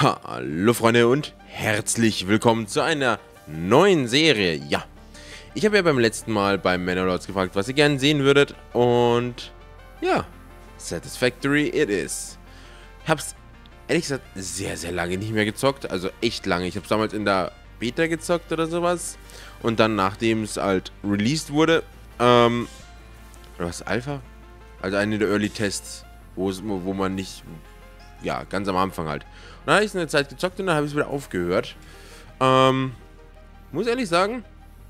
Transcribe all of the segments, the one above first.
Hallo Freunde und herzlich willkommen zu einer neuen Serie. Ja, ich habe ja beim letzten Mal beim Manor gefragt, was ihr gerne sehen würdet. Und ja, Satisfactory it is. Ich habe es ehrlich gesagt sehr, sehr lange nicht mehr gezockt. Also echt lange. Ich habe es damals in der Beta gezockt oder sowas. Und dann, nachdem es halt released wurde, oder was, Alpha? Also eine der Early Tests, wo man nicht, ja, ganz am Anfang halt. Und dann habe ich es eine Zeit gezockt und dann habe ich es wieder aufgehört. Muss ehrlich sagen,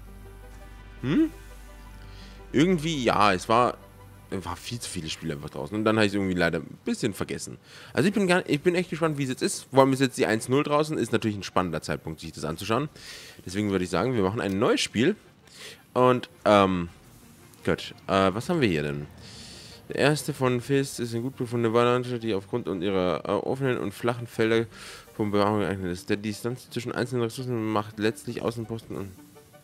irgendwie, ja, es war viel zu viele Spiele einfach draußen. Und dann habe ich es irgendwie leider ein bisschen vergessen. Also ich bin echt gespannt, wie es jetzt ist. Vor allem ist jetzt die 1.0 draußen. Ist natürlich ein spannender Zeitpunkt, sich das anzuschauen. Deswegen würde ich sagen, wir machen ein neues Spiel. Und, gut, was haben wir hier denn? Der erste von Fist ist eine gut befundene Waldlandschaft, die aufgrund ihrer offenen und flachen Felder vom Bewahrung geeignet ist. Der Distanz zwischen einzelnen Ressourcen macht letztlich Außenposten und...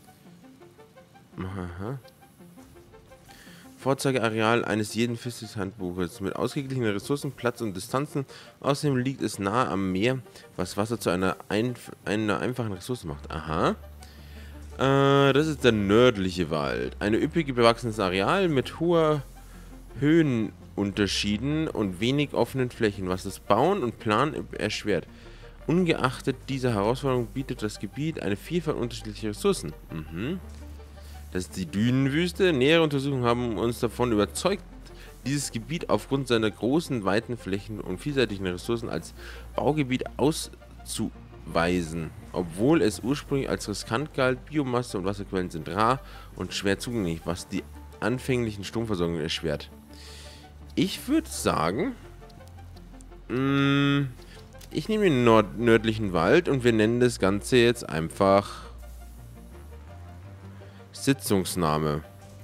Aha. Vorzeigeareal eines jeden Fistes-Handbuches mit ausgeglichenen Ressourcen, Platz und Distanzen. Außerdem liegt es nahe am Meer, was Wasser zu einer einfachen Ressource macht. Aha. Das ist der nördliche Wald. Ein üppig bewachsenes Areal mit hoher Höhenunterschieden und wenig offenen Flächen, was das Bauen und Planen erschwert. Ungeachtet dieser Herausforderung bietet das Gebiet eine Vielfalt unterschiedlicher Ressourcen. Das ist die Dünenwüste. Nähere Untersuchungen haben uns davon überzeugt, dieses Gebiet aufgrund seiner großen, weiten Flächen und vielseitigen Ressourcen als Baugebiet auszuweisen. Obwohl es ursprünglich als riskant galt, Biomasse und Wasserquellen sind rar und schwer zugänglich, was die anfänglichen Stromversorgungen erschwert. Ich würde sagen, ich nehme den nördlichen Wald und wir nennen das Ganze jetzt einfach Sitzungsname.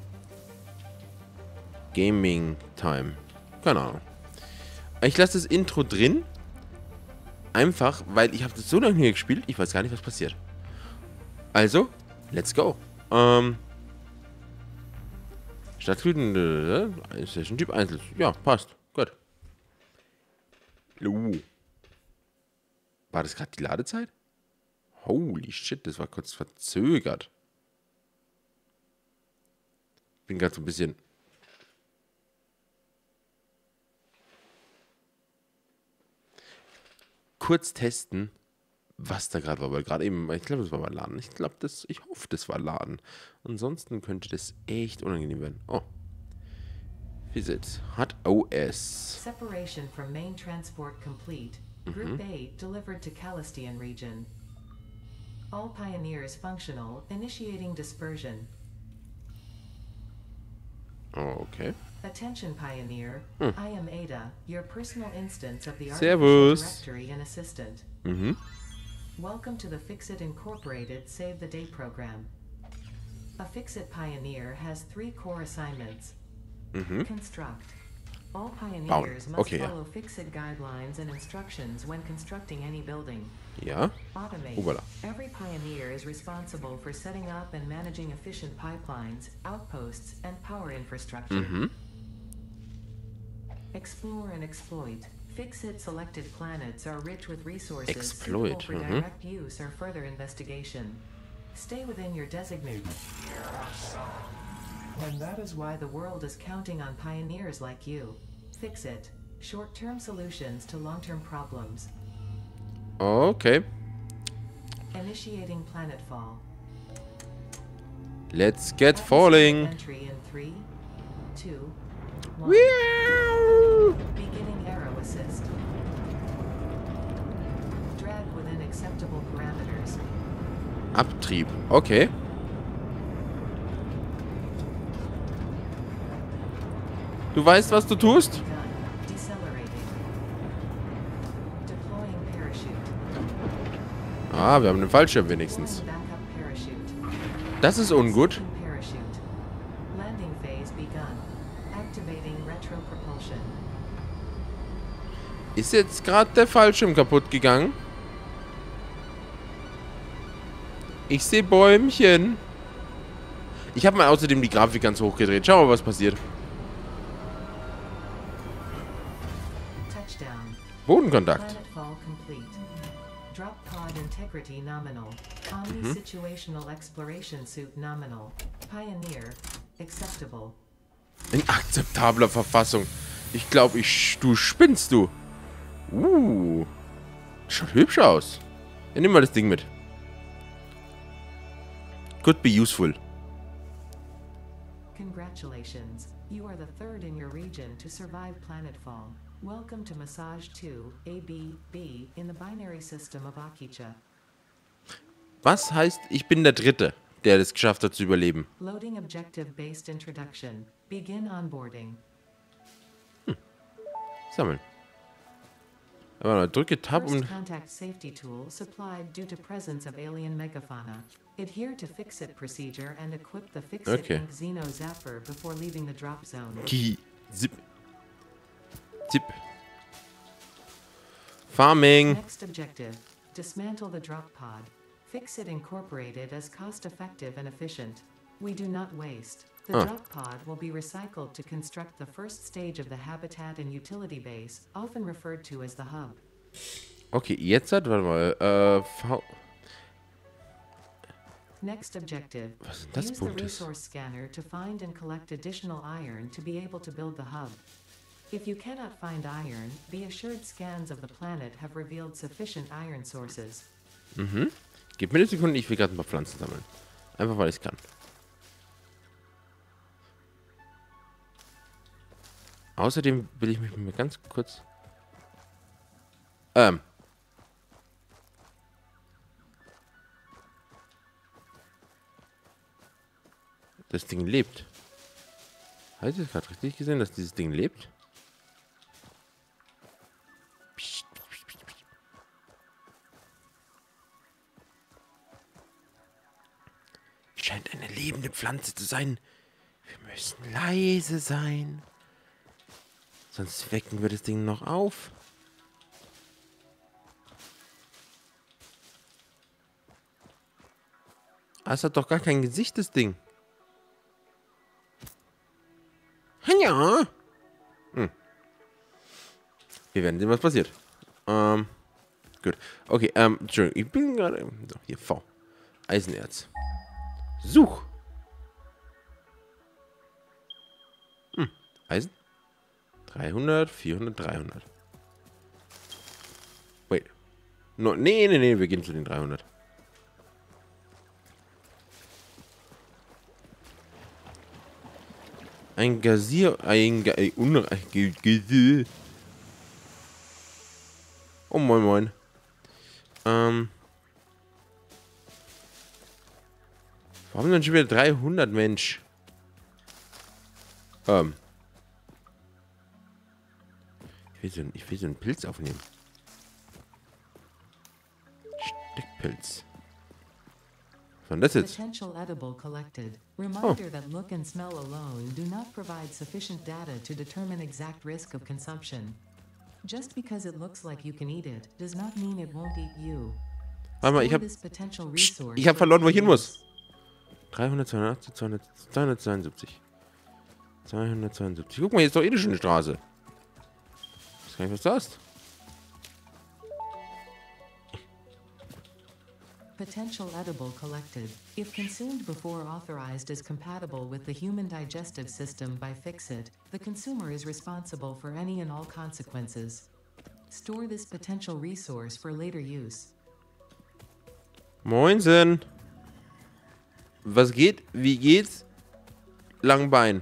Gaming Time. Keine Ahnung. Ich lasse das Intro drin. Einfach, weil ich habe das so lange hier gespielt, ich weiß gar nicht, was passiert. Also, let's go. Stadtblüten, Session Typ 1. Ja, passt. Gut. War das gerade die Ladezeit? Holy shit, das war kurz verzögert. Bin gerade so ein bisschen... kurz testen, was da gerade war, weil gerade eben, ich glaube, das war mal Laden. Ich hoffe, das war Laden. Ansonsten könnte das echt unangenehm werden. Oh. Visit. Hat OS. Separation from main transport complete. Group A delivered to Calistian region. All pioneers functional, initiating dispersion. Oh, okay. Attention Pioneer, I am Ada, your personal instance of the Servus. Artificial Directory and Assistant. Welcome to the Fixit Incorporated Save the Day program. A Fixit Pioneer has 3 core assignments. Construct. All pioneers must follow Fixit guidelines and instructions when constructing any building. Ja. Automate. Voilà. Every pioneer is responsible for setting up and managing efficient pipelines, outposts, and power infrastructure. Explore and exploit. Fixit selected planets are rich with resources suitable for direct use or further investigation. Stay within your designated. And that is why the world is counting on pioneers like you. Fixit. Short-term solutions to long-term problems. Okay. Initiating planetfall. Let's get falling. Entry in 3, 2, 1. Wow. Beginning arrow assist. Drag within acceptable parameters. Abtrieb. Okay. Du weißt, was du tust? Decelerating. Deploying parachute. Ah, wir haben den Fallschirm wenigstens. Backup parachute. Das ist ungut. Parachute. Landing phase begun. Activating retro propulsion. Ist jetzt gerade der Fallschirm kaputt gegangen? Ich sehe Bäumchen. Ich habe mal außerdem die Grafik ganz hoch gedreht. Schau mal, was passiert. Touchdown. Bodenkontakt. Planetfall complete. Integrity nominal. Omni Situational Exploration Suit nominal. Pioneer acceptable. In akzeptabler Verfassung. Ich glaube, du spinnst, du. Schaut hübsch aus. Ja, nimm mal das Ding mit. Could be useful. Congratulations. You are the third in your region to survive planetfall. Welcome to Massage 2, A-B-B, in the binary system of Akicha. Was heißt, ich bin der Dritte, der es geschafft hat zu überleben? Loading objective-based introduction. Begin onboarding. Sammeln. Aber drücke Tab, um... First contact safety tool supplied due to presence of alien megafauna. Adhere to Fix-It procedure and equip the Fix-It Inc. Xeno Zapper before leaving the drop zone. Zip. Zip. Farming. Next objective. Dismantle the drop pod. Fix-It Incorporated as cost-effective and efficient. We do not waste. The drop pod will be recycled to construct the first stage of the habitat and utility base, often referred to as the hub. Okay, jetzt warte mal. Next objective. Was sind das Use the Punkte? resource scanner to find and collect additional iron to be able to build the hub. If you cannot find iron, be assured scans of the planet have revealed sufficient iron sources. Gib mir eine Sekunde, ich will gerade ein paar Pflanzen sammeln. Einfach weil ich es kann. Außerdem will ich mich mal ganz kurz... Das Ding lebt. Habe ich das gerade richtig gesehen, dass dieses Ding lebt? Scheint eine lebende Pflanze zu sein. Wir müssen leise sein. Sonst wecken wir das Ding noch auf. Ah, es hat doch gar kein Gesicht, das Ding. Ja. Wir werden sehen, was passiert. Gut. Okay, Entschuldigung, ich bin gerade... So, hier, V. Eisenerz. Such. Eisen. 300, 400, 300. Wait. No, nee, wir gehen zu den 300. Ein Gazier... Oh, moin. Warum denn schon wieder 300, Mensch? Ich will so einen Pilz aufnehmen. Steckpilz. Was war denn das jetzt? Potential edible collected. Reminder that look and smell alone do not provide sufficient data to determine exact risk of consumption. Just because it looks like you can eat it does not mean it won't eat you. Warte mal, ich hab verloren, wo ich hin muss. 300, 280, 200, 272. 272. Guck mal, hier ist doch eh eine schöne Straße. Ich weiß gar nicht, was das ist. Potential edible collected. If consumed before authorized as compatible with the human digestive system by Fix-It, the consumer is responsible for any and all consequences. Store this potential resource for later use. Moinsen. Was geht? Wie geht's? Langbein.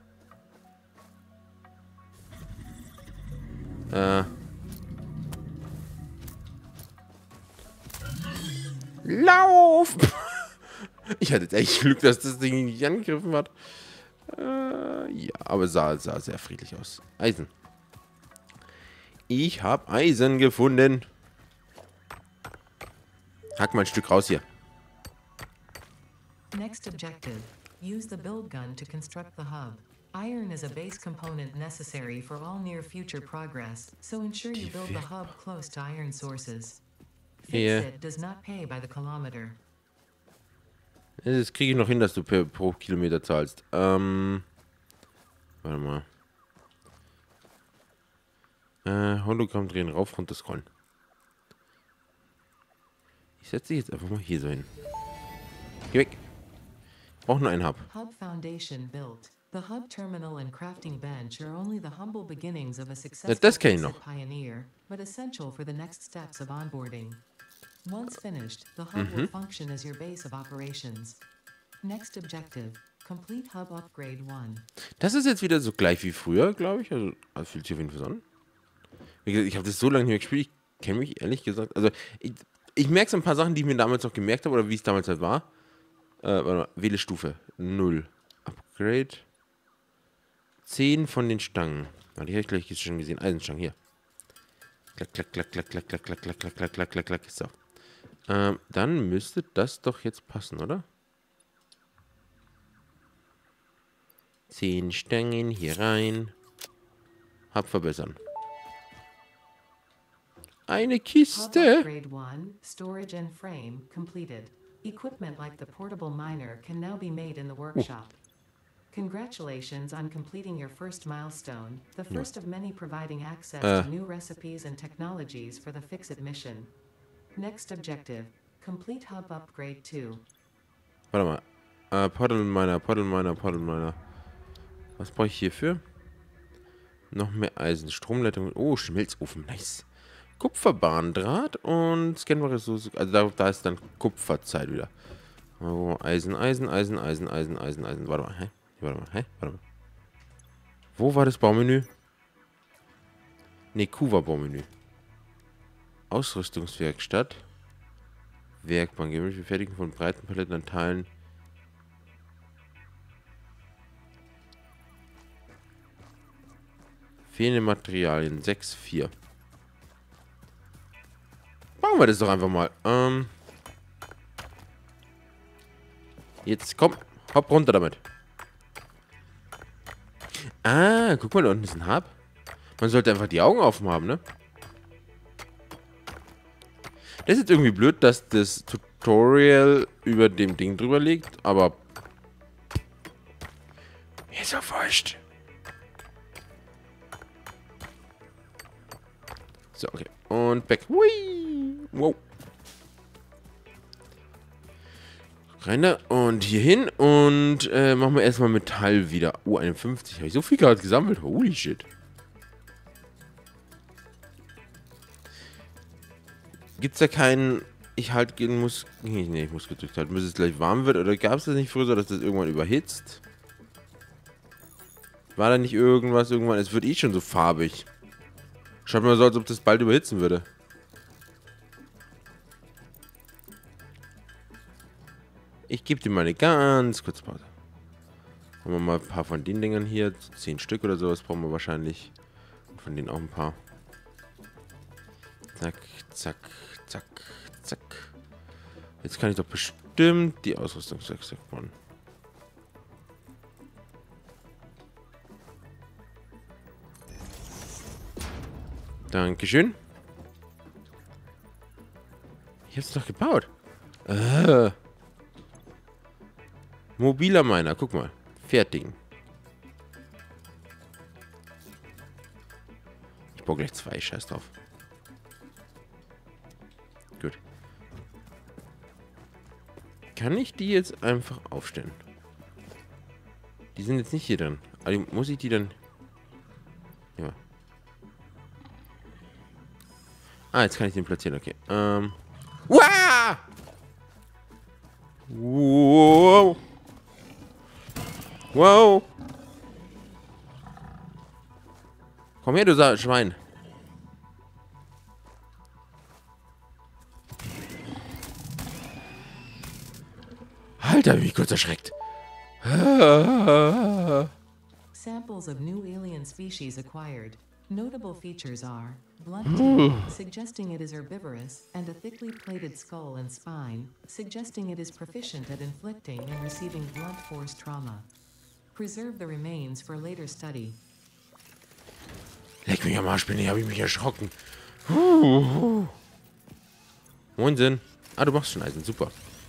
Lauf! Ich hatte jetzt echt Glück, dass das Ding nicht angegriffen hat. Ja, aber sah sehr friedlich aus. Eisen. Ich habe Eisen gefunden. Hack mal ein Stück raus hier. Next objective. Use the build gun to construct the hub. Iron is a base component necessary for all near future progress, so ensure you build the hub close to iron sources. Fix-It does not pay by the kilometer. Das kriege ich noch hin, dass du pro Kilometer zahlst. Warte mal. Hologramm drehen, rauf, runter scrollen. setze dich jetzt einfach mal hier so hin. Geh weg. Brauch nur einen Hub. Hub foundation built. The hub terminal and crafting bench are only the humble beginnings of a successful Das kenn ich noch. pioneer, but essential for the next steps of onboarding. Once finished, the hub will function as your base of operations. Next objective, complete hub upgrade 1. Das ist jetzt wieder so gleich wie früher, glaube ich. Also fühlt sich auf jeden Fall so an. Wie gesagt, ich habe das so lange nicht mehr gespielt. Ich kenne mich ehrlich gesagt. Also ich merke so ein paar Sachen, die ich mir damals noch gemerkt habe oder wie es damals halt war. Warte mal, wähle Stufe 0. Upgrade 10 von den Stangen. Die habe ich gleich schon gesehen. Eisenstangen, hier. Klack, klack, klack, klack, klack, klack, klack, klack, klack, klack, klack, klack, klack. So. Dann müsste das doch jetzt passen, oder? 10 Stangen hier rein. Hub verbessern. Eine Kiste. Upgrade 1, storage and frame completed. Equipment like the portable miner can now be made in the workshop. Congratulations on completing your first milestone, the first of many providing access to new recipes and technologies for the Fix-It mission. Next objective, complete hub upgrade 2. Warte mal. Portal Miner. Was brauche ich hierfür? Noch mehr Eisen. Stromleitung. Oh, Schmelzofen. Nice. Kupferbahndraht und scannbare Ressource. Also da ist dann Kupferzeit wieder. Oh, Eisen. Warte mal, hä? Warte mal. Wo war das Baumenü? Ne, Q war Baumenü. Ausrüstungswerkstatt. Werkbank. Befertigung von breiten Paletten an Teilen. Fehlende Materialien. 6,4. Machen wir das doch einfach mal. Jetzt komm. Hopp runter damit. Ah, guck mal, da unten ist ein Hub. Man sollte einfach die Augen offen haben, ne? Das ist jetzt irgendwie blöd, dass das Tutorial über dem Ding drüber liegt, aber mir ist so wurscht. So, okay. Und weg. Hui. Wow. Rein da und hier hin und machen wir erstmal Metall wieder. 51. Habe ich so viel gerade gesammelt. Holy shit. Gibt's da keinen... Ich halt gehen muss... Nee, ich muss gedrückt halten, bis es gleich warm wird. Oder gab es das nicht früher so, dass das irgendwann überhitzt? War da nicht irgendwas irgendwann? Es wird eh schon so farbig. Schaut mal so, als ob das bald überhitzen würde. Ich gebe dir mal eine ganz kurze Pause. Haben wir mal ein paar von den Dingern hier. 10 Stück oder sowas brauchen wir wahrscheinlich. Und von denen auch ein paar. Zack, zack, zack, zack. Jetzt kann ich doch bestimmt die Ausrüstungswerkstatt bauen. Dankeschön. Ich hab's doch gebaut. Mobiler Miner, guck mal. Fertigen. Ich baue gleich 2, scheiß drauf. Gut. Kann ich die jetzt einfach aufstellen? Die sind jetzt nicht hier drin. Aber muss ich die dann... Ja. Ah, jetzt kann ich den platzieren, okay. Wow! Wow! Wow! Komm her, du Schwein. Alter, wie kurz erschreckt. Samples of new alien species acquired. Notable features are blunt teeth, suggesting it is herbivorous, and a thickly plated skull and spine, suggesting it is proficient at inflicting and receiving blunt force trauma. Preserve the remains for later study. Leck mich am Arsch, habe ich mich erschrocken. Unsinn. Ah, du machst schon Eisen, super.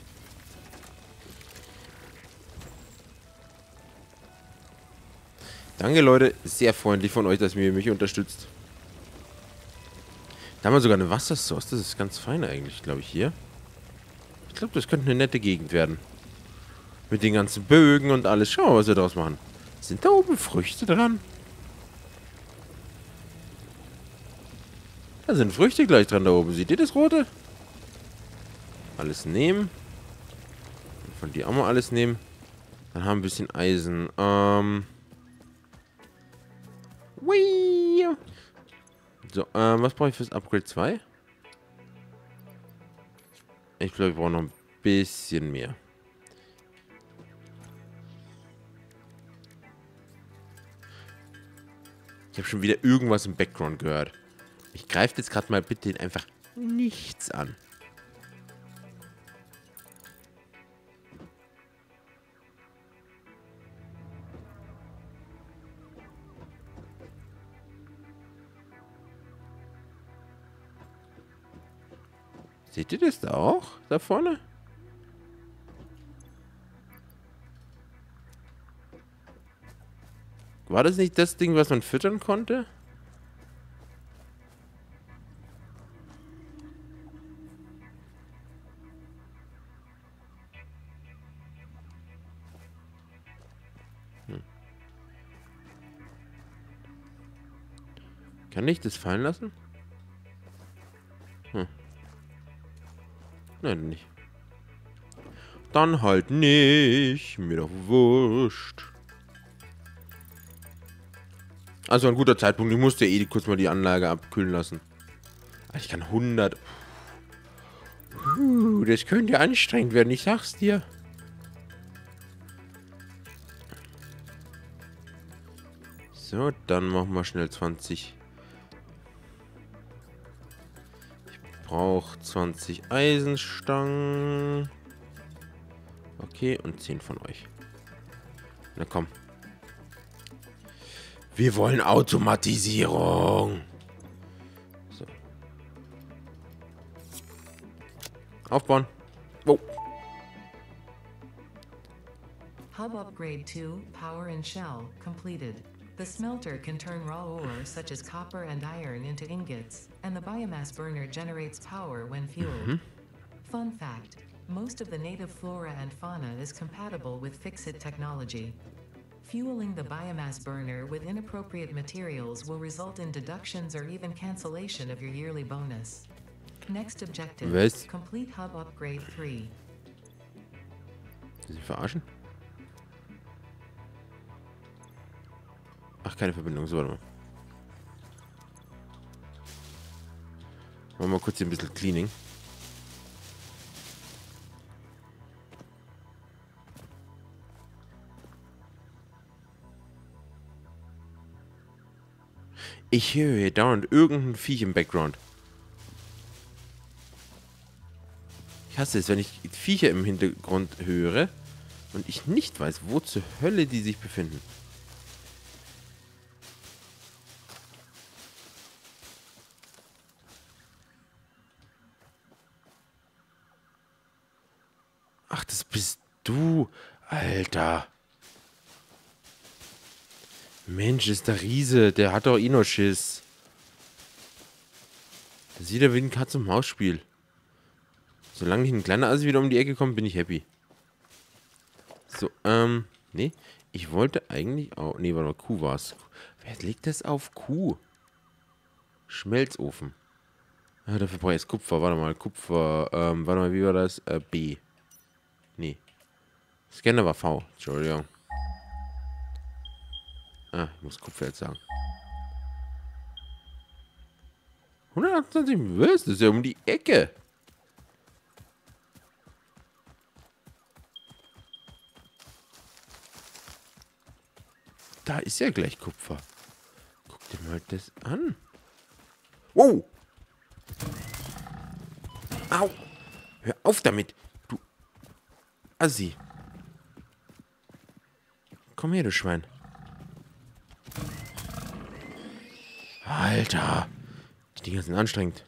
Danke, Leute. Sehr freundlich von euch, dass ihr mich unterstützt. Da haben wir sogar eine Wassersource. Das ist ganz fein eigentlich, glaube ich, hier. Ich glaube, das könnte eine nette Gegend werden. Mit den ganzen Bögen und alles. Schau mal, was wir daraus machen. Sind da oben Früchte dran? Da sind Früchte gleich dran da oben. Seht ihr das Rote? Alles nehmen. Von dir auch mal alles nehmen. Dann haben wir ein bisschen Eisen. Whee! So, was brauche ich fürs Upgrade 2? Ich glaube, ich brauche noch ein bisschen mehr. Ich habe schon wieder irgendwas im Background gehört. Ich greife jetzt gerade mal bitte einfach nichts an. Seht ihr das da auch? Da vorne? War das nicht das Ding, was man füttern konnte? Kann ich das fallen lassen? Nein, nicht. Dann halt nicht. Mir doch wurscht. Also ein guter Zeitpunkt. Ich musste eh kurz mal die Anlage abkühlen lassen. Ich kann 100... das könnte anstrengend werden, ich sag's dir. So, dann machen wir schnell 20. Ich brauche 20 Eisenstangen. Okay, und 10 von euch. Na komm. Wir wollen Automatisierung. So. Aufbauen. Oh. Hub upgrade 2, power and shell, completed. The smelter can turn raw ore such as copper and iron into ingots, and the biomass burner generates power when fueled. Fun fact, most of the native flora and fauna is compatible with Fixit technology. Fueling the biomass burner with inappropriate materials will result in deductions or even cancellation of your yearly bonus. Next objective, complete hub upgrade 3. Sie verarschen? Ach, keine Verbindung. So, warte mal. Machen wir mal kurz hier ein bisschen Cleaning. Ich höre hier dauernd irgendein Viech im Background. Ich hasse es, wenn ich Viecher im Hintergrund höre und ich nicht weiß, wo zur Hölle die sich befinden. Ach, das bist du, Alter. Mensch, ist der Riese. Der hat doch eh noch Schiss. Das sieht ja wie ein Katz-und-Maus-Spiel. Solange nicht ein kleiner Assi wieder um die Ecke kommt, bin ich happy. So, nee. Ich wollte eigentlich auch... Nee, warte mal, Kuh war's. Wer legt das auf Kuh? Schmelzofen. Ja, dafür brauche ich jetzt Kupfer. Warte mal, Kupfer. Warte mal, wie war das? B. Nee. Scanner war V. Entschuldigung. Ah, ich muss Kupfer jetzt sagen. 128 Würste, das ist ja um die Ecke. Da ist ja gleich Kupfer. Guck dir mal das an. Wow. Au. Hör auf damit. Du Assi. Komm her, du Schwein. Alter. Die Dinger sind anstrengend.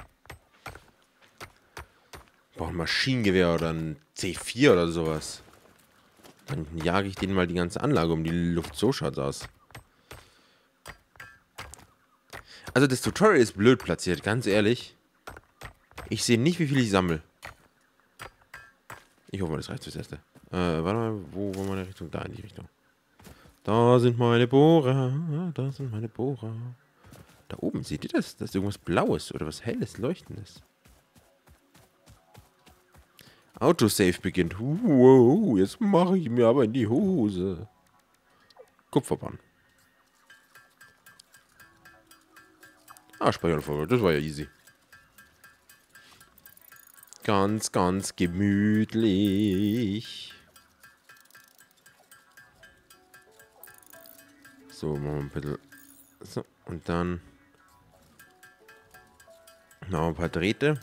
Ich brauche ein Maschinengewehr oder ein C4 oder sowas. Dann jage ich denen mal die ganze Anlage um die Luft. So schaut's aus. Also das Tutorial ist blöd platziert, ganz ehrlich. Ich sehe nicht, wie viel ich sammle. Ich hoffe mal, das reicht fürs Erste. Warte mal, wo war meine Richtung? Da, in die Richtung. Da sind meine Bohrer. Da sind meine Bohrer. Da oben, seht ihr das? Das ist irgendwas Blaues oder was Helles, Leuchtendes. Autosave beginnt. Wow, jetzt mache ich mir aber in die Hose. Kupferbahn. Ah, Speicherfolge. Das war ja easy. Ganz, ganz gemütlich. So, machen wir ein bisschen. So, und dann noch ein paar Drähte.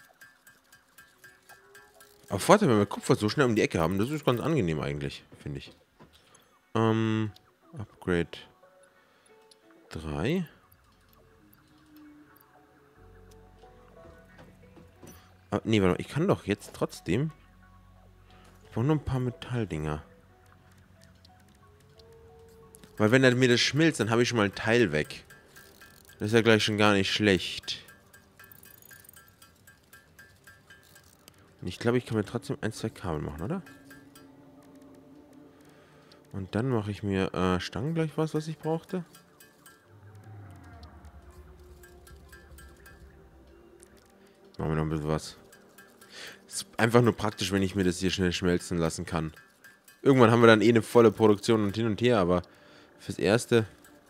Aber Vorteil, wenn wir Kupfer so schnell um die Ecke haben, das ist ganz angenehm eigentlich, finde ich. Upgrade 3. Ah, nee, warte mal, ich kann doch jetzt trotzdem. Ich brauche nur ein paar Metalldinger. Weil wenn er mir das schmilzt, dann habe ich schon mal ein Teil weg. Das ist ja gleich schon gar nicht schlecht. Und ich glaube, ich kann mir trotzdem 1, 2 Kabel machen, oder? Und dann mache ich mir Stangen gleich was ich brauchte. Machen wir noch ein bisschen was. Ist einfach nur praktisch, wenn ich mir das hier schnell schmelzen lassen kann. Irgendwann haben wir dann eh eine volle Produktion und hin und her, aber fürs Erste...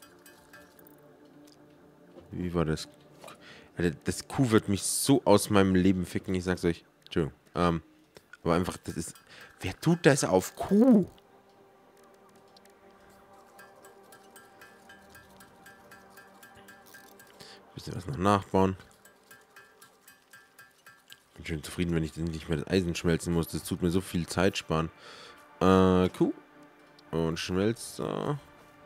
Wie war das? Das Kuh wird mich so aus meinem Leben ficken, ich sag's euch. Entschuldigung. Aber einfach, das ist... Wer tut das auf Kuh? Bisschen was noch nachbauen. Bin schön zufrieden, wenn ich nicht mehr das Eisen schmelzen muss. Das tut mir so viel Zeit sparen. Kuh. Und Schmelzer.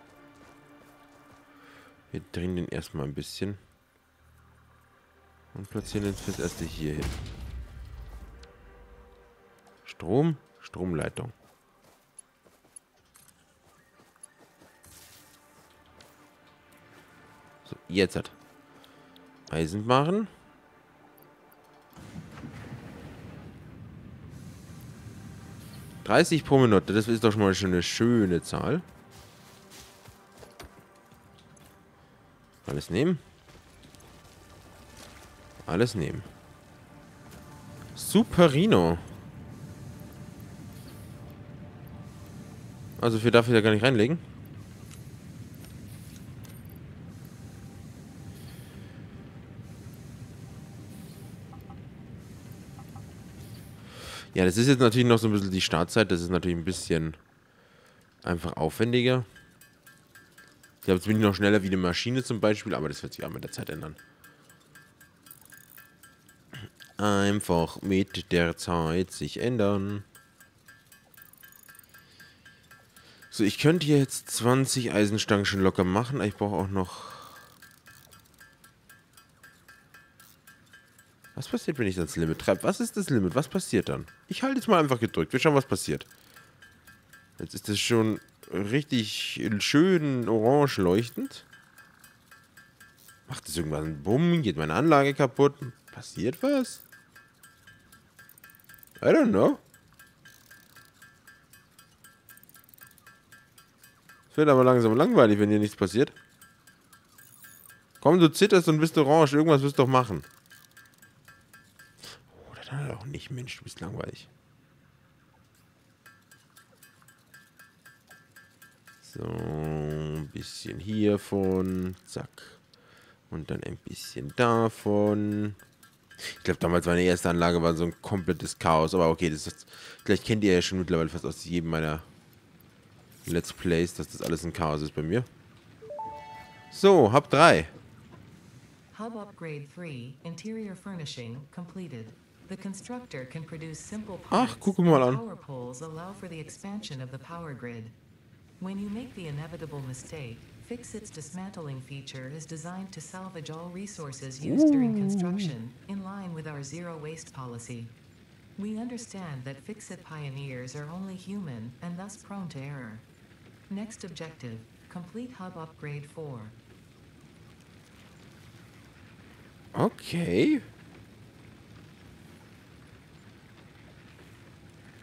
Wir drehen den erstmal ein bisschen. Und platzieren den fürs Erste hier hin. Strom. Stromleitung. So, jetzt hat. Eisenbahn. $30 pro Minute, das ist doch schon mal eine schöne Zahl. Alles nehmen. Alles nehmen. Superino. Also für darf ich da gar nicht reinlegen. Ja, das ist jetzt natürlich noch so ein bisschen die Startzeit. Das ist natürlich ein bisschen einfach aufwendiger. Ich glaube, jetzt bin ich noch schneller wie eine Maschine zum Beispiel, aber das wird sich auch mit der Zeit ändern. Einfach mit der Zeit sich ändern. So, ich könnte hier jetzt 20 Eisenstangen schon locker machen. Ich brauche auch noch... Was passiert, wenn ich das Limit treibe? Was ist das Limit? Was passiert dann? Ich halte jetzt mal einfach gedrückt. Wir schauen, was passiert. Jetzt ist das schon richtig schön orange leuchtend. Macht das irgendwann einen Bumm? Geht meine Anlage kaputt? Passiert was? I don't know. Es wird aber langsam langweilig, wenn hier nichts passiert. Komm, du zitterst und bist orange. Irgendwas wirst du doch machen. Oder dann auch nicht. Mensch, du bist langweilig. So, ein bisschen hiervon. Zack. Und dann ein bisschen davon. Ich glaube, damals meine erste Anlage war so ein komplettes Chaos. Aber okay, das ist, vielleicht kennt ihr ja schon mittlerweile fast aus jedem meiner Let's Plays, dass das alles ein Chaos ist bei mir. So, Hub 3. Hub Upgrade 3, Interior Furnishing, completed. The constructor can produce simple parts. Ach, guck mal an. Power poles allow for the expansion of the power grid. When you make the inevitable mistake, Fixit's dismantling feature is designed to salvage all resources used during construction, in line with our zero waste policy. We understand that Fixit pioneers are only human and thus prone to error. Next objective, complete Hub Upgrade 4. Okay.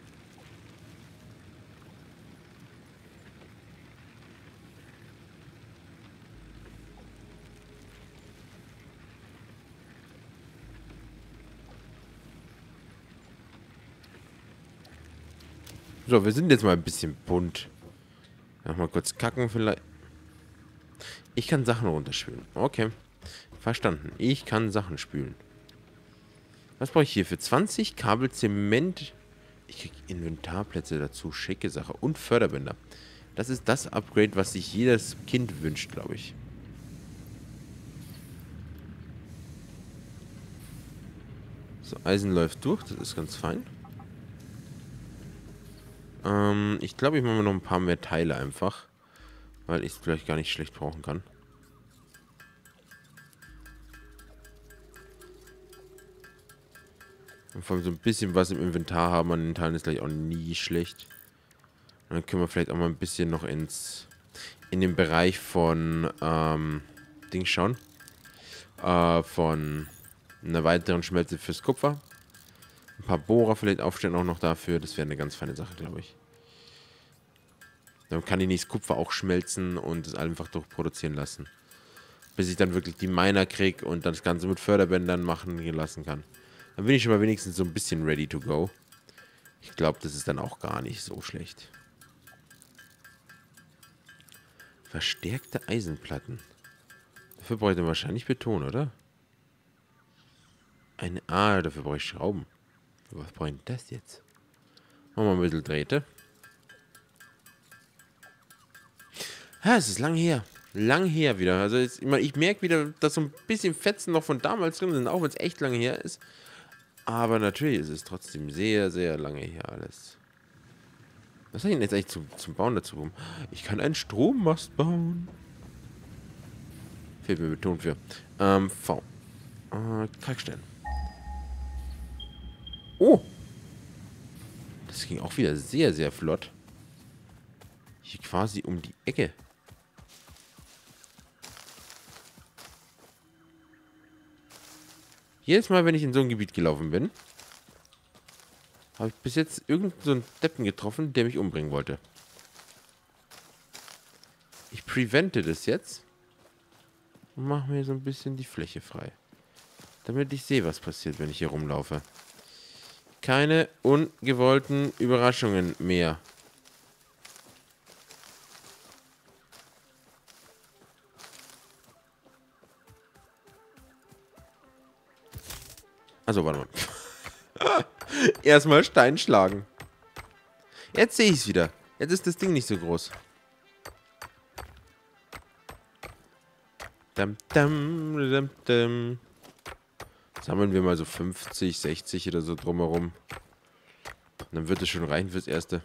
So, wir sind jetzt mal ein bisschen bunt. Mal kurz kacken vielleicht. Ich kann Sachen runterspülen. Okay. Verstanden. Ich kann Sachen spülen. Was brauche ich hier? Für 20 Kabel Zement. Ich kriege Inventarplätze dazu. Schicke Sache. Und Förderbänder. Das ist das Upgrade, was sich jedes Kind wünscht, glaube ich. So, Eisen läuft durch. Das ist ganz fein. Ich glaube, ich mache mir noch ein paar mehr Teile einfach. Weil ich es vielleicht gar nicht schlecht brauchen kann. Und vor allem so ein bisschen was im Inventar haben an den Teilen ist gleich auch nie schlecht. Und dann können wir vielleicht auch mal ein bisschen noch in den Bereich von Ding schauen. Von einer weiteren Schmelze fürs Kupfer. Ein paar Bohrer vielleicht aufstellen auch noch dafür. Das wäre eine ganz feine Sache, glaube ich. Dann kann ich nicht das Kupfer auch schmelzen und es einfach durchproduzieren lassen. Bis ich dann wirklich die Miner kriege und dann das Ganze mit Förderbändern machen lassen kann. Dann bin ich schon mal wenigstens so ein bisschen ready to go. Ich glaube, das ist dann auch gar nicht so schlecht. Verstärkte Eisenplatten. Dafür brauche ich dann wahrscheinlich Beton, oder? Dafür brauche ich Schrauben. Was brauche ich denn das jetzt? Machen wir mal ein bisschen Drähte. Es ist lang her. Lang her wieder. Also jetzt, ich merke wieder, dass so ein bisschen Fetzen noch von damals drin sind, auch wenn es echt lange her ist. Aber natürlich ist es trotzdem sehr, sehr lange her alles. Was soll ich denn jetzt eigentlich zum Bauen dazu bekommen? Ich kann einen Strommast bauen. Fehlt mir Beton für. V. Kalkstein. Oh! Das ging auch wieder sehr, sehr flott. Hier quasi um die Ecke. Jedes Mal, wenn ich in so ein Gebiet gelaufen bin, habe ich bis jetzt irgendeinen so einen Deppen getroffen, der mich umbringen wollte. Ich prevente das jetzt und mache mir so ein bisschen die Fläche frei. Damit ich sehe, was passiert, wenn ich hier rumlaufe. Keine ungewollten Überraschungen mehr. Also, warte mal. Erstmal Stein schlagen. Jetzt sehe ich es wieder. Jetzt ist das Ding nicht so groß. Dam, dam, dam, dam. Sammeln wir mal so 50, 60 oder so drumherum. Und dann wird es schon reichen fürs Erste.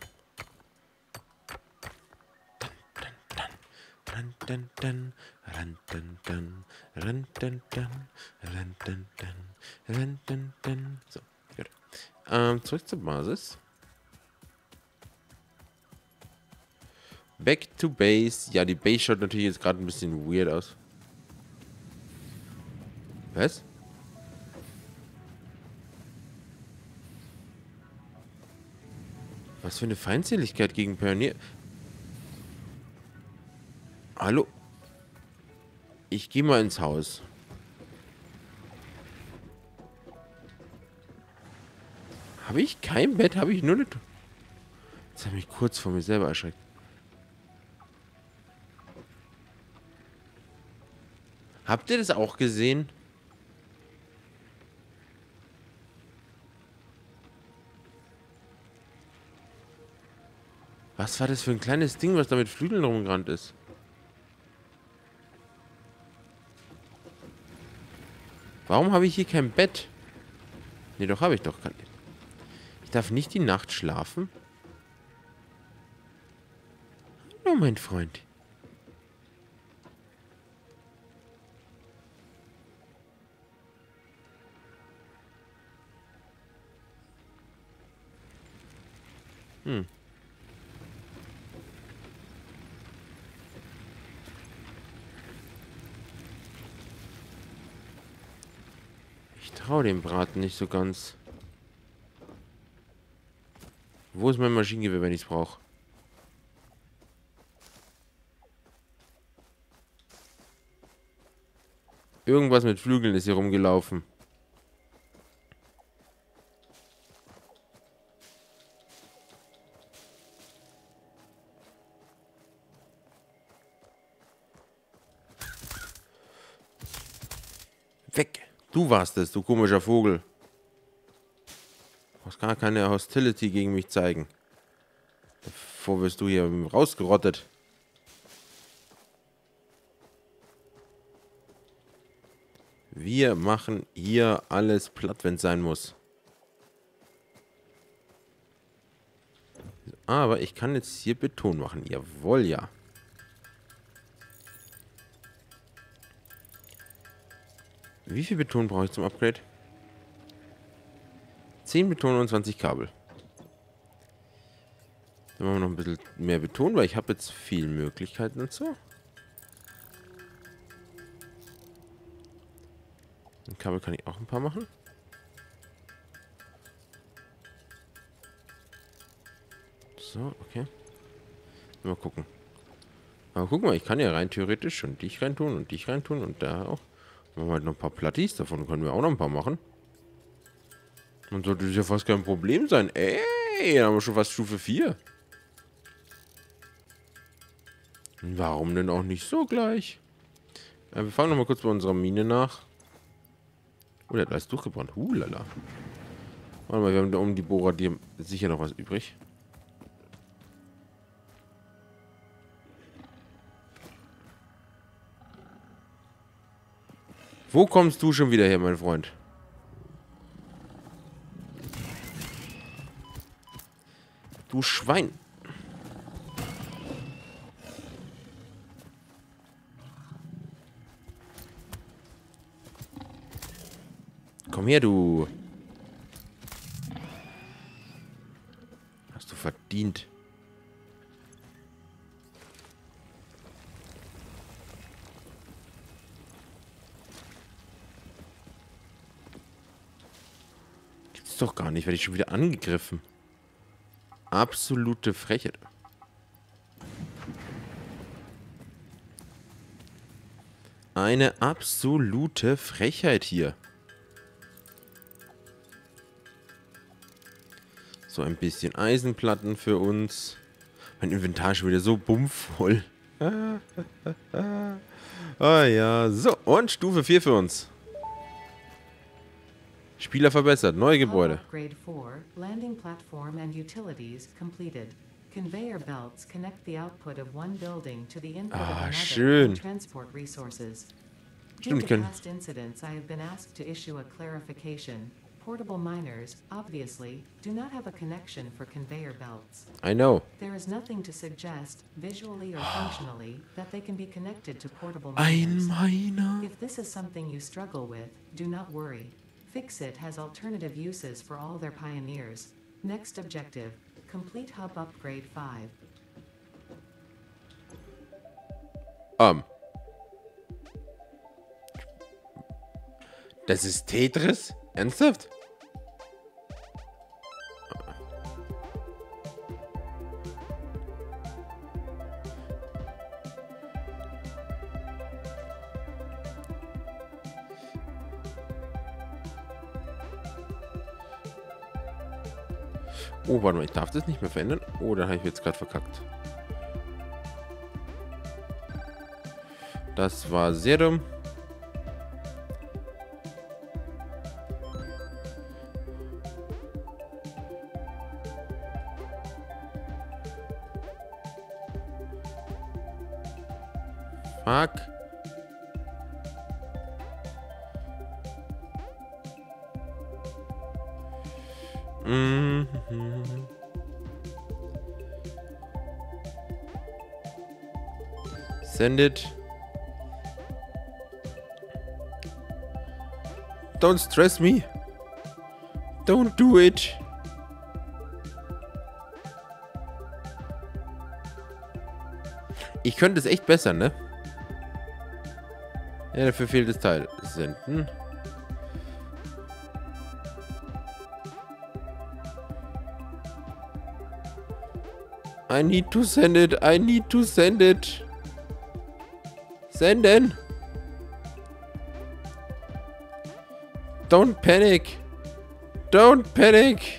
So, gut. Zurück zur Basis. Back to Base. Ja, die Base schaut natürlich jetzt gerade ein bisschen weird aus. Was? Was für eine Feindseligkeit gegen Pionier. Hallo? Ich gehe mal ins Haus. Habe ich kein Bett? Habe ich nur eine... Jetzt habe ich mich kurz vor mir selber erschreckt. Habt ihr das auch gesehen? Was war das für ein kleines Ding, was da mit Flügeln rumgerannt ist? Warum habe ich hier kein Bett? Ne, doch habe ich doch. Ich darf nicht die Nacht schlafen? Hallo, mein Freund. Ich traue dem Braten nicht so ganz. Wo ist mein Maschinengewehr, wenn ich es brauche? Irgendwas mit Flügeln ist hier rumgelaufen. Du warst es, du komischer Vogel. Du brauchst gar keine Hostility gegen mich zeigen. Davor wirst du hier rausgerottet. Wir machen hier alles platt, wenn es sein muss. Aber ich kann jetzt hier Beton machen. Jawohl, ja. Wie viel Beton brauche ich zum Upgrade? 10 Beton und 20 Kabel. Dann machen wir noch ein bisschen mehr Beton, weil ich habe jetzt viele Möglichkeiten und so. Ein Kabel kann ich auch ein paar machen. So, okay. Mal gucken. Aber guck mal, ich kann ja rein theoretisch schon dich reintun und dich reintun und da auch. Machen wir halt noch ein paar Plattis, davon können wir auch noch ein paar machen. Dann sollte das ja fast kein Problem sein. Ey, da haben wir schon fast Stufe 4. Warum denn auch nicht so gleich? Ja, wir fangen noch mal kurz bei unserer Mine nach. Oh, der hat alles durchgebrannt. Lala. Warte mal, wir haben da um die Bohrer, die haben sicher noch was übrig. Wo kommst du schon wieder her, mein Freund? Du Schwein. Komm her, du. Hast du verdient. Gibt's doch gar nicht, werde ich schon wieder angegriffen. Absolute Frechheit. Eine absolute Frechheit hier. So ein bisschen Eisenplatten für uns. Mein Inventar ist schon wieder so bummvoll. Ah ja, so. Und Stufe 4 für uns. Spieler verbessert. Neue Gebäude. Upgrade 4, landing platform and utilities completed. Conveyor belts connect the output of one building to the input of another schön. and transport resources. Due Stimmt, to können. past incidents, I have been asked to issue a clarification. Portable miners, obviously, do not have a connection for conveyor belts. I know. There is nothing to suggest, visually or functionally, that they can be connected to portable Ein miners. Miner. If this is something you struggle with, do not worry. Fixit has alternative uses for all their pioneers. Next objective, complete hub upgrade 5. Das ist Tetris? Ernsthaft? Oh, warte mal, ich darf das nicht mehr verändern. Oh, dann habe ich jetzt gerade verkackt. Das war sehr dumm. Fuck. Send it. Don't stress me. Don't do it. Ich könnte es echt besser, ne? Ja, dafür fehlt das Teil. Senden. I need to send it. I need to send it. Senden. Don't panic. Don't panic.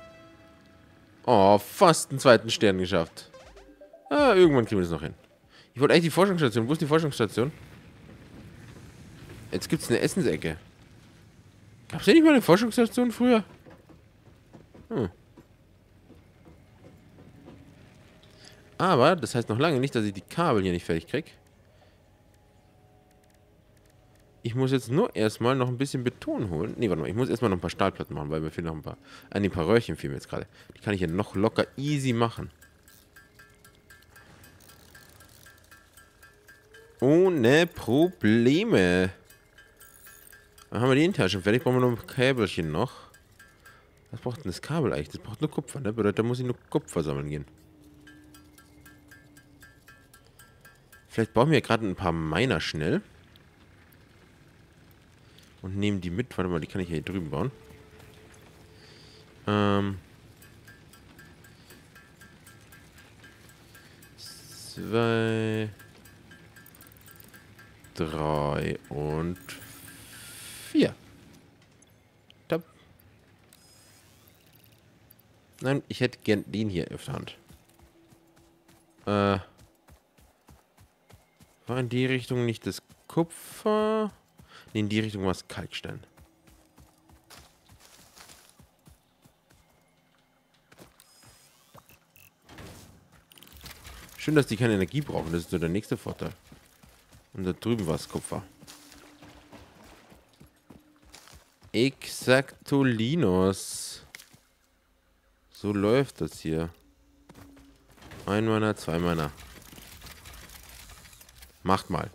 Oh, fast einen zweiten Stern geschafft. Ah, irgendwann kriegen wir das noch hin. Ich wollte eigentlich die Forschungsstation. Wo ist die Forschungsstation? Jetzt gibt es eine Essensecke. Gab es ja nicht mal eine Forschungsstation früher? Hm. Aber das heißt noch lange nicht, dass ich die Kabel hier nicht fertig kriege. Ich muss jetzt nur erstmal noch ein bisschen Beton holen. Ne, warte mal, ich muss erstmal noch ein paar Stahlplatten machen, weil mir fehlen noch ein paar... ein paar Röhrchen fehlen mir jetzt gerade. Die kann ich hier noch locker easy machen. Ohne Probleme. Dann haben wir die Hinterher schon fertig. Brauchen wir noch ein Käbelchen noch. Was braucht denn das Kabel eigentlich? Das braucht nur Kupfer, ne? Bedeutet, da muss ich nur Kupfer sammeln gehen. Vielleicht bauen wir gerade ein paar Miner schnell. Und nehmen die mit. Warte mal, die kann ich hier drüben bauen. 2, 3 und 4. Top. Nein, ich hätte gern den hier auf der Hand. War in die Richtung nicht das Kupfer? Nee, in die Richtung war es Kalkstein. Schön, dass die keine Energie brauchen. Das ist so der nächste Vorteil. Und da drüben war es Kupfer. Exactolinos. So läuft das hier. 1 Mana, 2 Mana. Macht mal.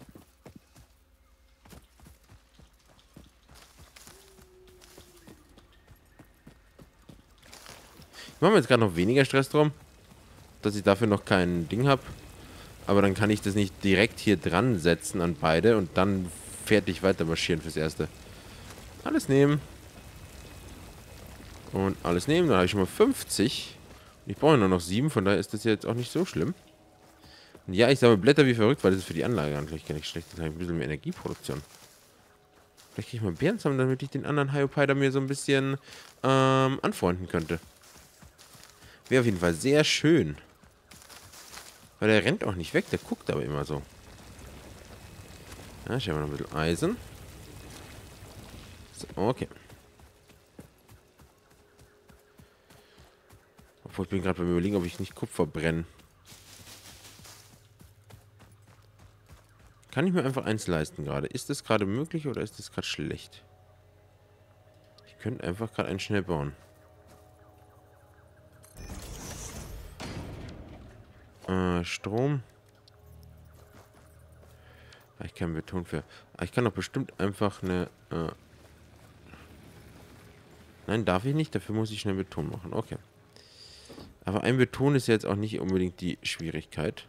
Ich mache mir jetzt gerade noch weniger Stress drum, dass ich dafür noch kein Ding habe. Aber dann kann ich das nicht direkt hier dran setzen an beide und dann fertig weiter marschieren fürs Erste. Alles nehmen. Und alles nehmen. Dann habe ich schon mal 50. Ich brauche nur noch 7, von daher ist das jetzt auch nicht so schlimm. Und ja, ich sammle Blätter wie verrückt, weil das ist für die Anlage eigentlich gar nicht schlecht. Dann habe ich ein bisschen mehr Energieproduktion. Vielleicht kriege ich mal Beeren zusammen, damit ich den anderen Hyopider mir so ein bisschen anfreunden könnte. Wäre auf jeden Fall sehr schön. Weil der rennt auch nicht weg, der guckt aber immer so. Ja, ich habe noch ein bisschen Eisen. So, okay. Obwohl, ich bin gerade beim Überlegen, ob ich nicht Kupfer brenne. Kann ich mir einfach eins leisten gerade? Ist das gerade möglich oder ist das gerade schlecht? Ich könnte einfach gerade einen schnell bauen. Strom. Ich kann Beton für... Ich kann doch bestimmt einfach eine... Nein, darf ich nicht. Dafür muss ich schnell Beton machen. Okay. Aber ein Beton ist jetzt auch nicht unbedingt die Schwierigkeit.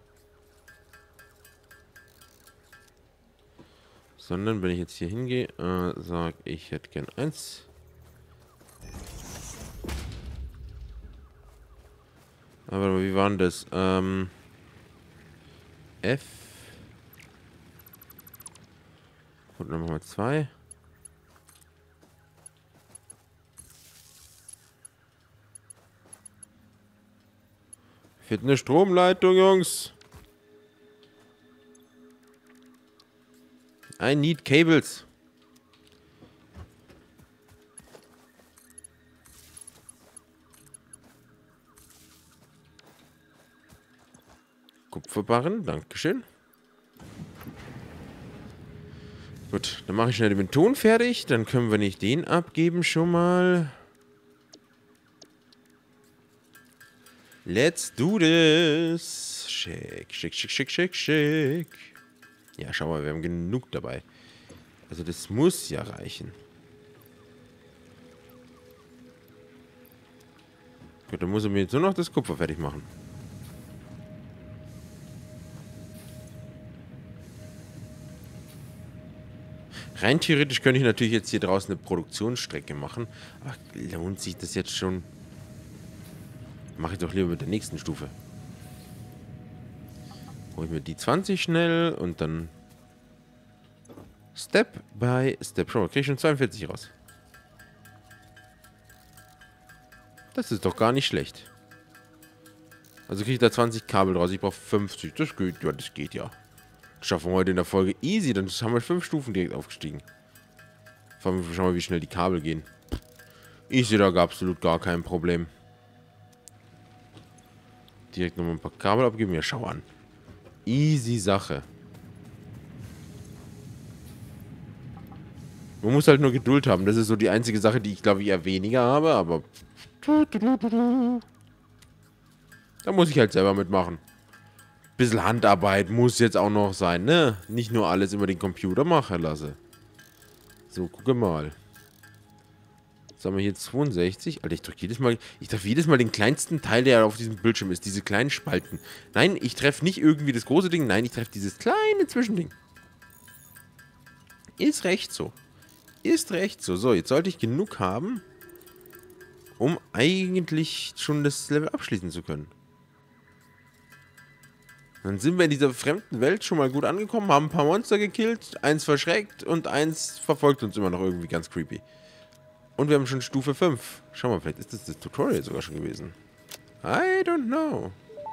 Sondern, wenn ich jetzt hier hingehe, sage ich hätte gern 1. Aber wie war denn das? F. Und dann machen wir 2. Fehlt eine Stromleitung, Jungs. I need cables. Kupferbarren, dankeschön. Gut, dann mache ich schnell den Ton fertig. Dann können wir nicht den abgeben schon mal. Let's do this. Schick, schick, schick, schick, schick, schick. Ja, schau mal, wir haben genug dabei. Also das muss ja reichen. Gut, dann muss er mir jetzt nur noch das Kupfer fertig machen. Rein theoretisch könnte ich natürlich jetzt hier draußen eine Produktionsstrecke machen. Aber lohnt sich das jetzt schon? Mache ich doch lieber mit der nächsten Stufe. Hol ich mir die 20 schnell und dann Step by Step. Schau mal, kriege ich schon 42 raus. Das ist doch gar nicht schlecht. Also kriege ich da 20 Kabel raus. Ich brauche 50. Das geht ja, das geht ja. schaffen wir heute in der Folge easy. Dann haben wir 5 Stufen direkt aufgestiegen. Vor allem, schauen wir, wie schnell die Kabel gehen. Ich sehe da absolut gar kein Problem. Direkt nochmal ein paar Kabel abgeben. Ja, schau an. Easy Sache. Man muss halt nur Geduld haben. Das ist so die einzige Sache, die ich glaube ich eher weniger habe, aber da muss ich halt selber mitmachen. Bisschen Handarbeit muss jetzt auch noch sein, ne? Nicht nur alles über den Computer machen lasse. So, gucke mal. Jetzt haben wir hier 62. Alter, ich drücke jedes Mal den kleinsten Teil, der auf diesem Bildschirm ist. Diese kleinen Spalten. Nein, ich treffe nicht irgendwie das große Ding. Nein, ich treffe dieses kleine Zwischending. Ist recht so. Ist recht so. So, jetzt sollte ich genug haben, um eigentlich schon das Level abschließen zu können. Dann sind wir in dieser fremden Welt schon mal gut angekommen, haben ein paar Monster gekillt, eins verschreckt und eins verfolgt uns immer noch irgendwie ganz creepy. Und wir haben schon Stufe 5. Schau mal, vielleicht ist das Tutorial sogar schon gewesen. I don't know.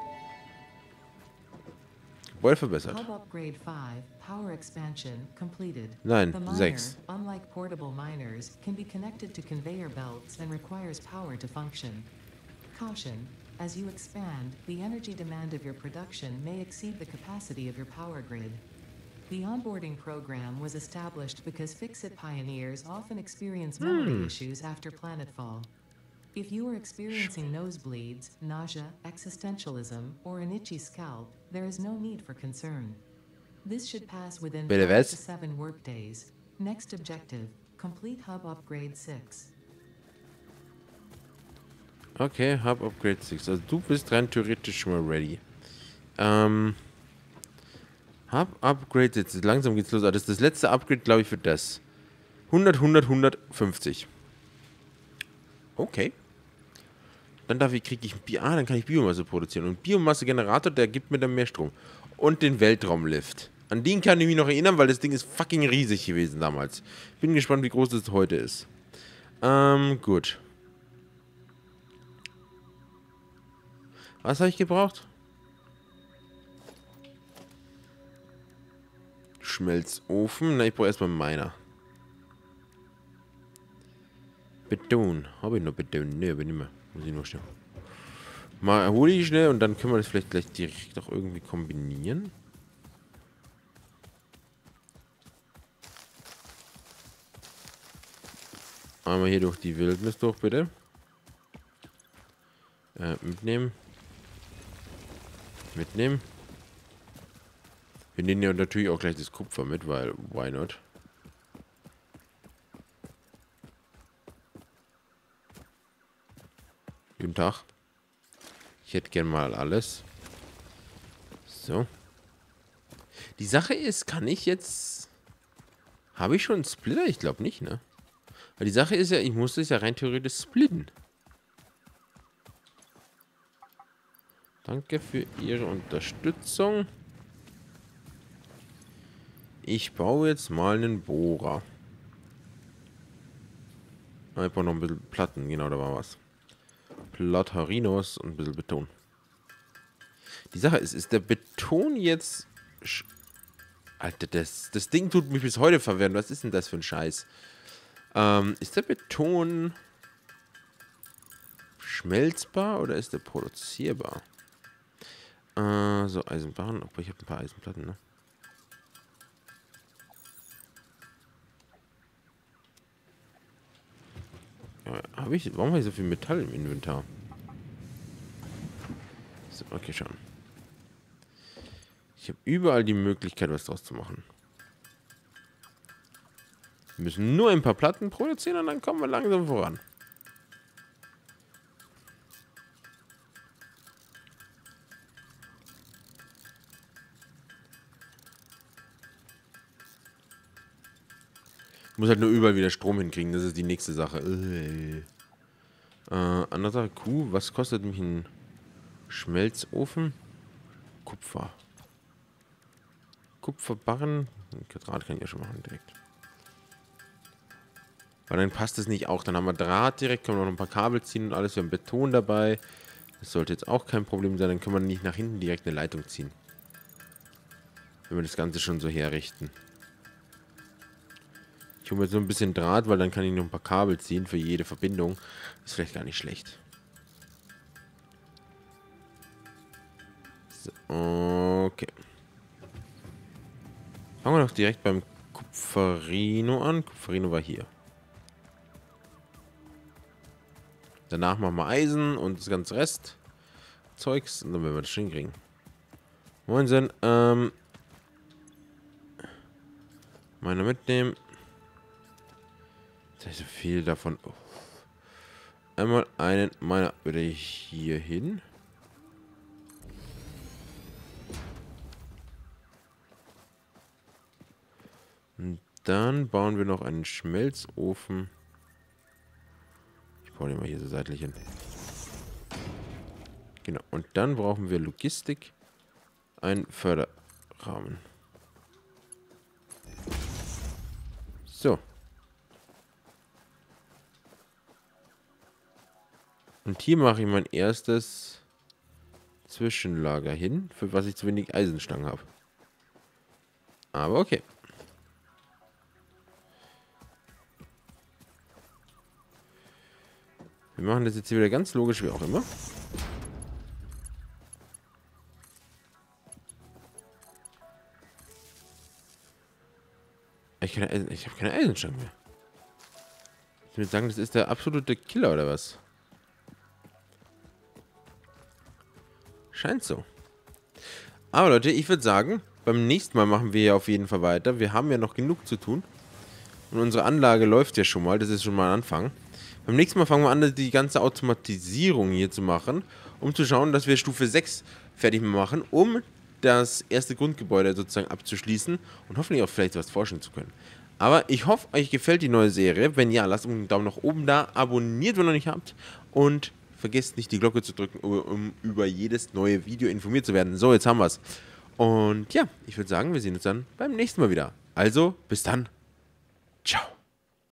Gebäude verbessert. Hub Upgrade 5, Power Expansion completed. Nein, The miner, 6. unlike portable miners, can be connected to conveyor belts and requires power to function. Caution, as you expand, the energy demand of your production may exceed the capacity of your power grid. The onboarding program was established because Fix-It pioneers often experience memory issues after planetfall. If you are experiencing nosebleeds, nausea, existentialism, or an itchy scalp, there is no need for concern. This should pass within 5 to 7 workdays. Next objective, complete Hub Upgrade 6. Okay, Hub Upgrade 6. Also du bist rein theoretisch schon mal ready. Hub Upgrade, jetzt langsam geht's los. Das ist das letzte Upgrade, glaube ich, für das. 100, 100, 150. Okay. Dann kriege ich dann kann ich Biomasse produzieren. Und Biomasse-Generator, der gibt mir dann mehr Strom. Und den Weltraumlift. An den kann ich mich noch erinnern, weil das Ding ist fucking riesig gewesen damals. Bin gespannt, wie groß das heute ist. Gut. Was habe ich gebraucht? Schmelzofen. Na, ich brauche erstmal Miner. Beton. Habe ich noch Beton? Ne, aber nicht mehr. Muss ich noch schnell. Mal hole ich schnell und dann können wir das vielleicht gleich direkt auch irgendwie kombinieren. Einmal hier durch die Wildnis durch, bitte. Mitnehmen. Mitnehmen. Wir nehmen ja natürlich auch gleich das Kupfer mit, weil, why not? Guten Tag. Ich hätte gern mal alles. So. Die Sache ist, kann ich jetzt... Habe ich schon einen Splitter? Ich glaube nicht, ne? Weil die Sache ist ja, ich muss das ja rein theoretisch splitten. Danke für Ihre Unterstützung. Ich baue jetzt mal einen Bohrer. Ich brauche noch ein bisschen Platten, genau, da war was. Plattarinos und ein bisschen Beton. Die Sache ist der Beton jetzt... Alter, das Ding tut mich bis heute verwirren. Was ist denn das für ein Scheiß? Ist der Beton schmelzbar oder ist der produzierbar? So, Eisenbahn. Obwohl, ich habe ein paar Eisenplatten, ne? Ja, warum habe ich so viel Metall im Inventar? So, okay, schauen. Ich habe überall die Möglichkeit, was draus zu machen. Wir müssen nur ein paar Platten produzieren und dann kommen wir langsam voran. Ich muss halt nur überall wieder Strom hinkriegen, das ist die nächste Sache. Andere Sache, was kostet mich ein Schmelzofen? Kupfer. Kupferbarren. Draht kann ich ja schon machen direkt. Weil dann passt es nicht auch. Dann haben wir Draht direkt, können wir noch ein paar Kabel ziehen und alles. Wir haben Beton dabei. Das sollte jetzt auch kein Problem sein. Dann können wir nicht nach hinten direkt eine Leitung ziehen. wenn wir das Ganze schon so herrichten. Ich hole mir so ein bisschen Draht, weil dann kann ich noch ein paar Kabel ziehen für jede Verbindung. Ist vielleicht gar nicht schlecht. So, okay. Fangen wir doch direkt beim Kupferino an. Kupferino war hier. Danach machen wir Eisen und das ganze Rest Zeugs und dann werden wir das schon hinkriegen. Moinsen, meiner mitnehmen. Jetzt habe ich so viel davon. Oh. Einmal einen meiner bitte hier hin. Und dann bauen wir noch einen Schmelzofen. Ich baue den mal hier so seitlich hin. Genau. Und dann brauchen wir Logistik. Einen Förderrahmen. So. Und hier mache ich mein erstes Zwischenlager hin, für was ich zu wenig Eisenstangen habe. Aber okay. Wir machen das jetzt hier wieder ganz logisch, wie auch immer. Ich habe keine Eisenstangen mehr. Ich würde sagen, das ist der absolute Killer, oder was? Scheint so. Aber Leute, ich würde sagen, beim nächsten Mal machen wir ja auf jeden Fall weiter. Wir haben ja noch genug zu tun. Und unsere Anlage läuft ja schon mal. Das ist schon mal ein Anfang. Beim nächsten Mal fangen wir an, die ganze Automatisierung hier zu machen, um zu schauen, dass wir Stufe 6 fertig machen, um das erste Grundgebäude sozusagen abzuschließen und hoffentlich auch vielleicht was forschen zu können. Aber ich hoffe, euch gefällt die neue Serie. Wenn ja, lasst einen Daumen nach oben da, abonniert, wenn ihr noch nicht habt und vergesst nicht, die Glocke zu drücken, um über jedes neue Video informiert zu werden. So, jetzt haben wir es. Und ja, ich würde sagen, wir sehen uns dann beim nächsten Mal wieder. Also, bis dann. Ciao.